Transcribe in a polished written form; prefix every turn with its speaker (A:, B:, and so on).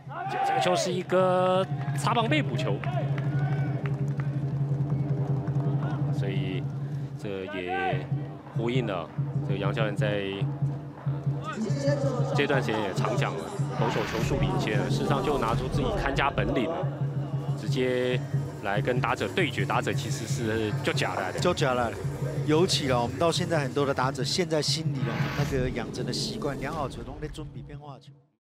A: 这个球是一个擦棒被捕球，所以这也呼应了这个杨教练在这段时间也常讲了，投手球速领先，事实上就拿出自己看家本领，直接来跟打者对决，打者其实是就假来的，
B: 就假来了。尤其我们到现在很多的打者，现在心里那个养成的习惯，良好球都在准备变化球。